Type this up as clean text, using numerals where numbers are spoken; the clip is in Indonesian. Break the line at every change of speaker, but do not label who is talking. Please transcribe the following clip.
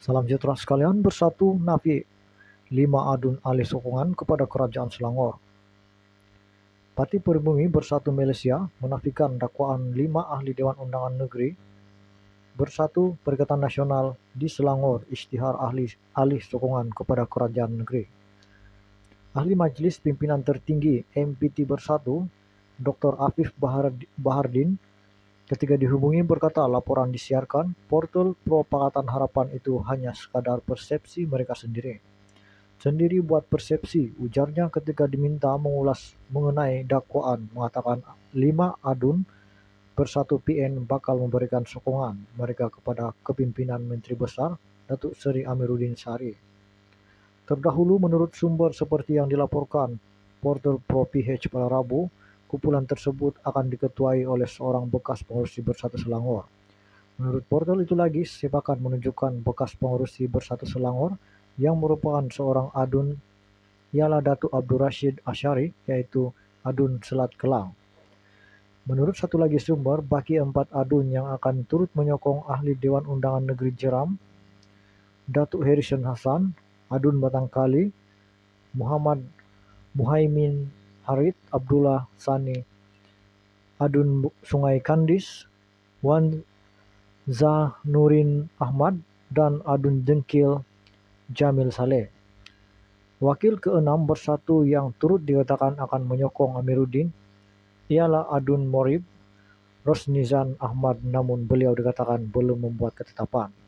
Salam sejahtera sekalian, bersatu nafi 5 adun alih sokongan kepada Kerajaan Selangor. Parti Pribumi Bersatu Malaysia menafikan dakwaan 5 ahli Dewan Undangan Negeri Bersatu Perikatan Nasional di Selangor isytihar alih sokongan kepada Kerajaan Negeri. Ahli Majlis Pimpinan Tertinggi MPT Bersatu, Dr. Afif Bahardin, ketika dihubungi berkata laporan disiarkan portal Pro Pakatan Harapan itu hanya sekadar persepsi mereka sendiri. Sendiri buat persepsi, ujarnya ketika diminta mengulas mengenai dakwaan, mengatakan 5 adun Bersatu PN bakal memberikan sokongan mereka kepada kepimpinan Menteri Besar Datuk Seri Amiruddin Syari. Terdahulu menurut sumber seperti yang dilaporkan portal Pro PH pada Rabu, kumpulan tersebut akan diketuai oleh seorang bekas pengurusi Bersatu Selangor. Menurut portal itu lagi, sepakat menunjukkan bekas pengurusi Bersatu Selangor yang merupakan seorang adun ialah Datuk Abdul Rashid Asyari, yaitu adun Selat Kelang. Menurut satu lagi sumber, baki 4 adun yang akan turut menyokong ahli Dewan Undangan Negeri Jeram, Datuk Harrison Hassan, adun Batangkali, Muhammad Muhaimin Harit Abdullah Sani, adun Sungai Kandis, Wan Zanurin Ahmad, dan adun Dengkil Jamil Saleh. Wakil ke-6 Bersatu yang turut dikatakan akan menyokong Amiruddin ialah adun Morib Rosnizan Ahmad, namun beliau dikatakan belum membuat ketetapan.